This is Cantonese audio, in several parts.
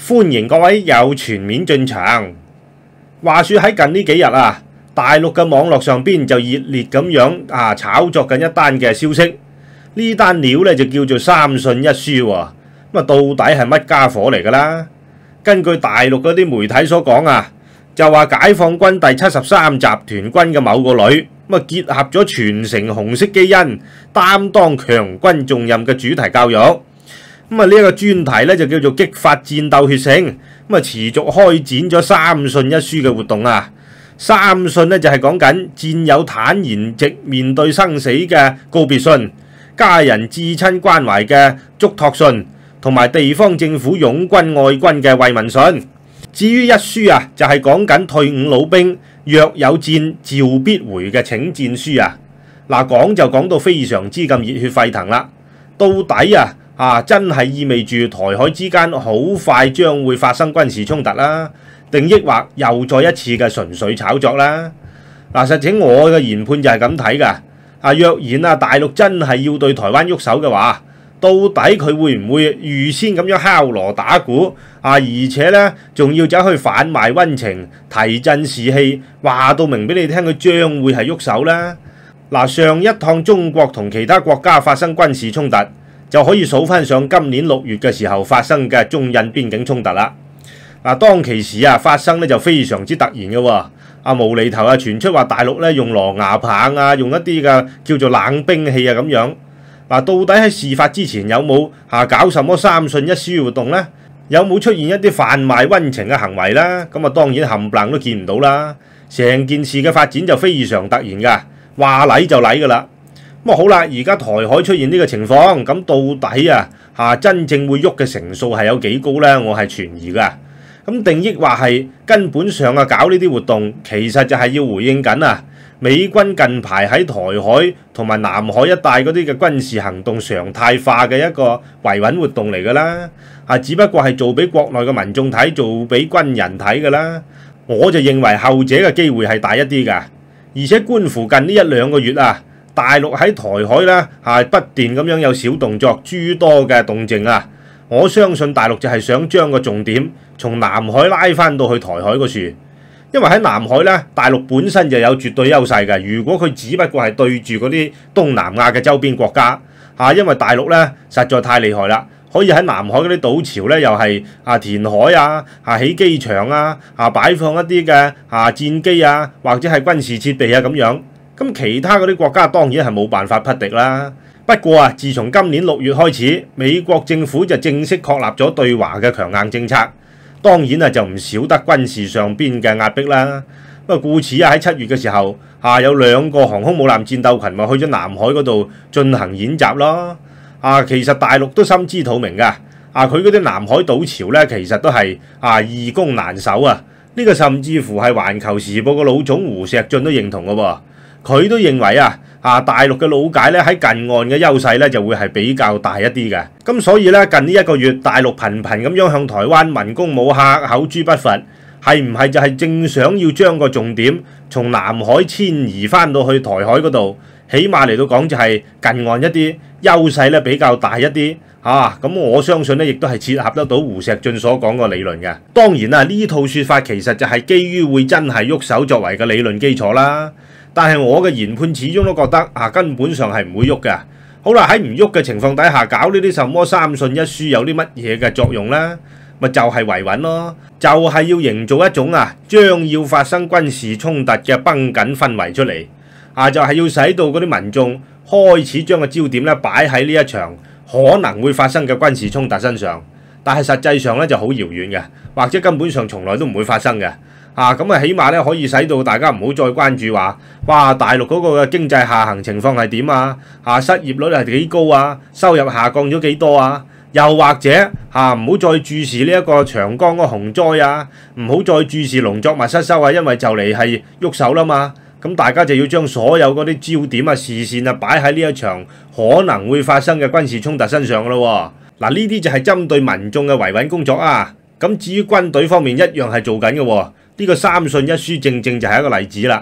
歡迎各位又全面進場。話說喺近呢幾日啊，大陸嘅網絡上邊就熱烈咁樣炒作緊一單嘅消息。呢單料咧就叫做三信一書喎。咁到底係乜家伙嚟㗎啦？根據大陸嗰啲媒體所講啊，就話解放軍第73集團軍嘅某個旅結合咗傳承紅色基因，擔當強軍重任嘅主題教育。呢一個專題咧就叫做激發戰鬥血性，持續開展咗三信一書嘅活動啊。三信咧就係講緊戰友坦然直面對生死嘅告別信，家人至親關懷嘅囑託信，同埋地方政府擁軍愛軍嘅慰問信。至於一書啊，就係講緊退伍老兵若有戰召必回嘅請戰書啊。講就講到非常之咁熱血沸騰啦。到底真係意味住台海之間好快將會發生軍事衝突啦，定抑或又再一次嘅純粹炒作啦？實情我嘅研判就係咁睇㗎。若然大陸真係要對台灣喐手嘅話，到底佢會唔會預先咁樣敲鑼打鼓而且呢，仲要走去販賣溫情、提振士氣，話到明俾你聽佢將會係喐手啦。上一趟中國同其他國家發生軍事衝突，就可以數翻上今年6月嘅時候發生嘅中印邊境衝突啦。當其時發生咧就非常之突然嘅喎。無厘頭傳出話大陸咧用狼牙棒用一啲嘅叫做冷兵器咁樣。到底喺事發之前有冇搞什麼三信一書活動呢？有冇出現一啲販賣溫情嘅行為呢？咁當然冚唪唥都見唔到啦。成件事嘅發展就非常突然㗎，話嚟就嚟㗎啦。好啦，而家台海出現呢個情況，咁到底真正會喐嘅成數係有幾高呢？我係存疑㗎。咁定抑或係根本上搞呢啲活動，其實就係要回應緊美軍近排喺台海同埋南海一帶嗰啲嘅軍事行動常態化嘅一個維穩活動嚟㗎啦。只不過係做俾國內嘅民眾睇，做俾軍人睇㗎啦。我就認為後者嘅機會係大一啲㗎，而且觀乎近呢1-2個月大陸喺台海咧不斷咁樣有小動作，諸多嘅動靜我相信大陸就係想將個重點從南海拉翻到去台海嗰處，因為喺南海咧，大陸本身就有絕對優勢嘅。如果佢只不過係對住嗰啲東南亞嘅周邊國家因為大陸咧實在太厲害啦，可以喺南海嗰啲島礁咧又係填海起機場擺放一啲嘅戰機或者係軍事設備咁樣。咁其他嗰啲國家當然係冇辦法匹敵啦。不過自從今年6月開始，美國政府就正式確立咗對華嘅強硬政策，當然就唔少得軍事上邊嘅壓迫啦。故此喺7月嘅時候有2個航空母艦戰鬥群咪去咗南海嗰度進行演習咯。其實大陸都心知肚明㗎，佢嗰啲南海島礁咧其實都係易攻難守啊。呢個甚至乎係環球時報嘅老總胡錫進都認同嘅喎。佢都認為大陸嘅老解咧喺近岸嘅優勢咧就會係比較大一啲嘅。咁所以咧近呢1個月，大陸頻頻咁樣向台灣文攻武嚇，口誅筆伐，係唔係就係正想要將個重點從南海遷移翻到去台海嗰度？起碼嚟到講就係近岸一啲優勢咧比較大一啲咁我相信咧亦都係切合得到胡錫進所講個理論嘅。當然呢套說法其實就係基於會真係喐手作為嘅理論基礎啦。但係我嘅研判始終都覺得根本上係唔會喐嘅。好啦，喺唔喐嘅情況底下搞呢啲什麼三信一書有啲乜嘢嘅作用呢？咪就係維穩咯，就係要營造一種將要發生軍事衝突嘅繃緊氛圍出嚟就係要使到嗰啲民眾開始將個焦點咧擺喺呢一場可能會發生嘅軍事衝突身上，但係實際上咧就好遙遠嘅，或者根本上從來都唔會發生嘅。咁起碼咧可以使到大家唔好再關注話，哇大陸嗰個嘅經濟下行情況係點失業率係幾高收入下降咗幾多又或者唔好再注視呢一個長江嗰個洪災唔好再注視農作物失收因為就嚟係喐手啦嘛。咁大家就要將所有嗰啲焦點視線擺喺呢一場可能會發生嘅軍事衝突身上咯。呢啲就係針對民眾嘅維穩工作咁至於軍隊方面一樣係做緊嘅。呢個三信一書正正就係一個例子啦。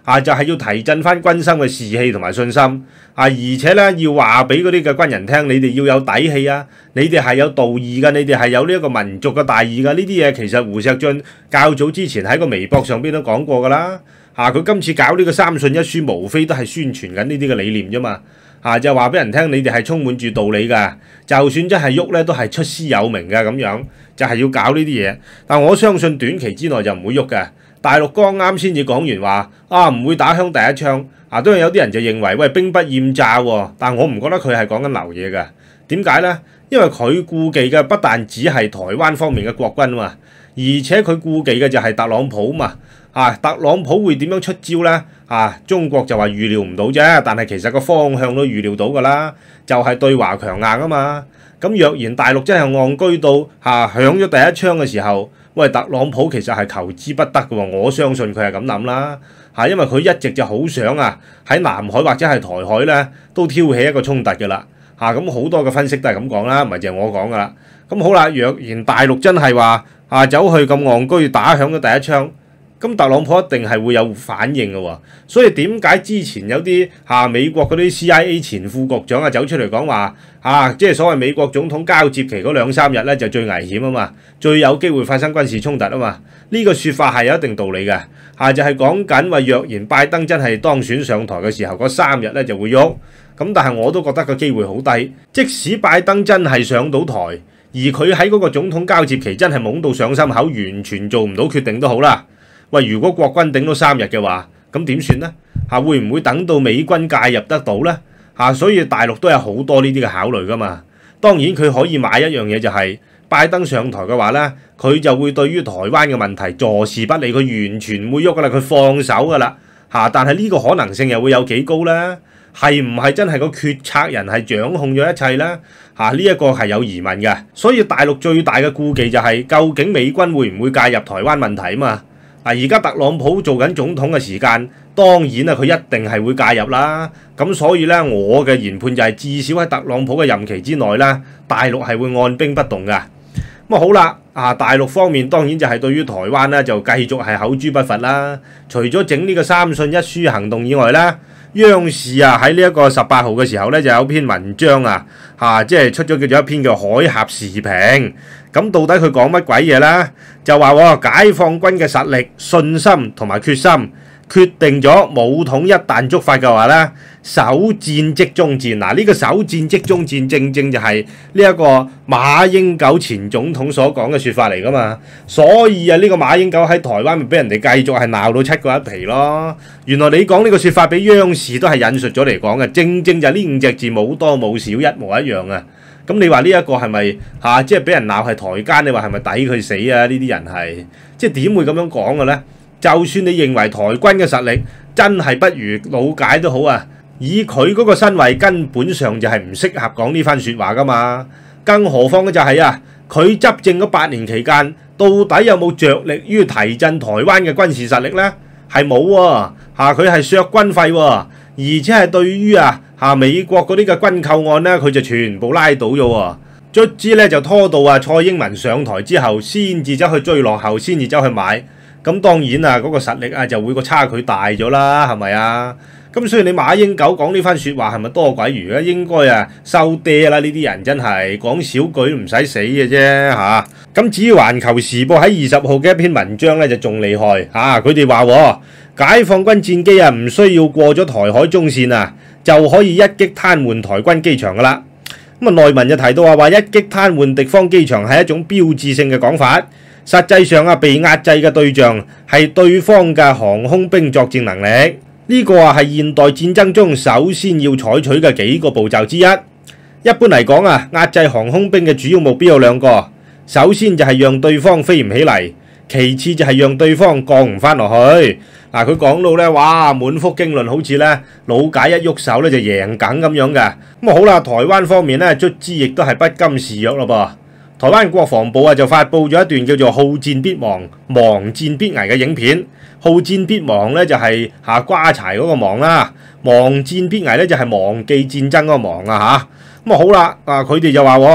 就係要提振翻軍心嘅士氣同埋信心而且咧要話俾嗰啲嘅軍人聽，你哋要有底氣啊，你哋係有道義㗎，你哋係有呢一個民族嘅大義㗎。呢啲嘢其實胡錫進較早之前喺個微博上邊都講過㗎啦。佢今次搞呢個三信一書，無非都係宣傳緊呢啲嘅理念啫嘛。就話俾人聽，你哋係充滿住道理㗎，就算真係喐咧，都係出師有名㗎咁樣，就係要搞呢啲嘢。但我相信短期之內就唔會喐嘅。大陸剛啱先至講完話唔會打響第一槍都有啲人就認為喂兵不厭詐喎，但我唔覺得佢係講緊流嘢㗎。點解呢？因為佢顧忌嘅不但只係台灣方面嘅國軍嘛，而且佢顧忌嘅就係特朗普嘛。特朗普會點樣出招呢？中國就話預料唔到啫，但係其實個方向都預料到㗎啦，就係對華強硬啊嘛。咁若然大陸真係戇居到響咗第一槍嘅時候，喂，特朗普其實係求之不得嘅喎，我相信佢係咁諗啦。因為佢一直就好想喺南海或者係台海咧都挑起一個衝突嘅啦。咁好多嘅分析都係咁講啦，唔係淨係我講㗎啦。咁好啦，若然大陸真係話走去咁戇居打響咗第一槍，咁特朗普一定係會有反應嘅喎。所以點解之前有啲美國嗰啲 CIA 前副局長走出嚟講話即係所謂美國總統交接期嗰2-3日咧就最危險啊嘛，最有機會發生軍事衝突啊嘛。呢個説法係有一定道理嘅就係講緊話，若然拜登真係當選上台嘅時候，嗰3日咧就會喐。咁但係我都覺得個機會好低。即使拜登真係上到台，而佢喺嗰個總統交接期真係懵到上心口，完全做唔到決定都好啦。喂，如果國軍頂到3日嘅話，咁點算呢？會唔會等到美軍介入得到呢？所以大陸都有好多呢啲嘅考慮噶嘛。當然佢可以買一樣嘢，就係拜登上台嘅話呢，佢就會對於台灣嘅問題坐視不理，佢完全唔會喐噶啦，佢放手噶啦。但係呢個可能性又會有幾高呢？係唔係真係個決策人係掌控咗一切呢？呢一個係有疑問嘅。所以大陸最大嘅顧忌就係究竟美軍會唔會介入台灣問題啊嘛？而家特朗普做緊總統嘅時間，當然佢一定係會介入啦。咁所以咧，我嘅研判就係至少喺特朗普嘅任期之內咧，大陸係會按兵不動嘅。咁好啦，大陸方面當然就係對於台灣咧就繼續係口誅筆伐啦。除咗整呢個三信一書行動以外咧，央視喺呢一個18號嘅時候咧就有篇文章即係出咗叫做一篇叫《海峽時評》。咁到底佢講乜鬼嘢呢？就話解放軍嘅實力、信心同埋決心，決定咗武統一旦觸發嘅話呢，首戰即終戰。呢個首戰即終戰正正就係呢一個馬英九前總統所講嘅説法嚟噶嘛。所以呢個馬英九喺台灣咪俾人哋繼續係鬧到七個一皮咯。原來你講呢個説法俾央視都係引述咗嚟講嘅，正正就係呢5隻字冇多冇少，一模一樣啊！咁你話呢一個係咪即係俾人鬧係台奸？你話係咪抵佢死啊？呢啲人係即係點會咁樣講嘅咧？就算你認為台軍嘅實力真係不如老解都好以佢嗰個身位根本上就係唔適合講呢番説話噶嘛。更何況嘅就係佢執政嗰8年期間，到底有冇着力於提振台灣嘅軍事實力咧？係冇喎，佢係削軍費喎，而且係對於美國嗰啲嘅軍購案咧，佢就全部拉倒咗喎。卒之咧就拖到蔡英文上台之後，先至走去追落後，先至走去買。咁當然嗰個實力就會個差距大咗啦，係咪啊？咁所以你馬英九講呢番説話係咪多鬼餘咧？應該收爹啦！呢啲人真係講少句都唔使死嘅啫嚇。咁至於環球時報喺20號嘅一篇文章咧就仲厲害佢哋話解放軍戰機唔需要過咗台海中線就可以一擊癱瘓台軍機場噶啦。咁內文就提到話一擊癱瘓敵方機場係一種標誌性嘅講法，實際上被壓制嘅對象係對方嘅航空兵作戰能力。呢個係現代戰爭中首先要採取嘅幾個步驟之一。一般嚟講壓制航空兵嘅主要目標有2個，首先就係讓對方飛唔起嚟，其次就係讓對方降唔翻落去。佢講到咧，哇，滿腹經論，好似咧老解一喐手咧就贏梗咁樣嘅。咁好啦，台灣方面咧卒之亦都係不甘示弱咯噃。台灣國防部就發布咗一段叫做好戰必亡、亡戰必危嘅影片。好戰必亡咧就係瓜柴嗰個亡啦，亡戰必危咧就係忘記戰爭嗰個亡咁好啦，佢哋就話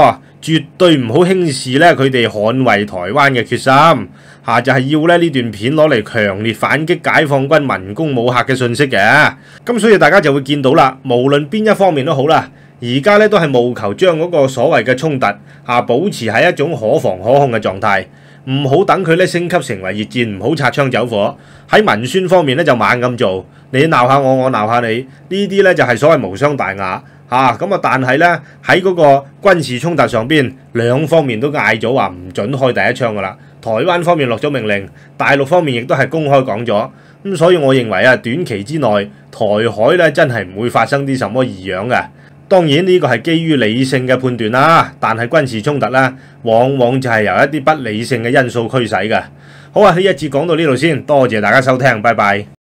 絕對唔好輕視咧佢哋捍衛台灣嘅決心就係要咧呢段片攞嚟強烈反擊解放軍文攻武嚇嘅信息嘅。咁所以大家就會見到啦，無論邊一方面都好啦，而家咧都係務求將嗰個所謂嘅衝突保持喺一種可防可控嘅狀態，唔好等佢咧升級成為熱戰，唔好擦槍走火。喺文宣方面咧就猛咁做，你鬧下我，我鬧下你，呢啲咧就係所謂無傷大雅咁但係咧喺嗰個軍事衝突上邊，兩方面都嗌咗話唔準開第一槍噶啦。台灣方面落咗命令，大陸方面亦都係公開講咗。咁所以我認為短期之內台海咧真係唔會發生啲什麼異樣嘅。當然呢個係基於理性嘅判斷啦，但係軍事衝突咧往往就係由一啲不理性嘅因素驅使嘅。好啊，呢一節講到呢度先，多謝大家收聽，拜拜。